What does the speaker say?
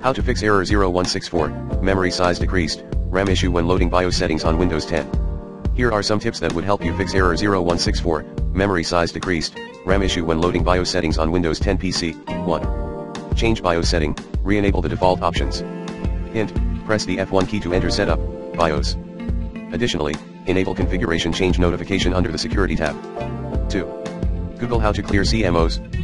How to fix error 0164, memory size decreased, RAM issue when loading BIOS settings on Windows 10. Here are some tips that would help you fix error 0164, memory size decreased, RAM issue when loading BIOS settings on Windows 10 PC. 1. Change BIOS setting, re-enable the default options. Hint, press the F1 key to enter setup, BIOS. Additionally, enable configuration change notification under the security tab. 2. Google how to clear CMOs,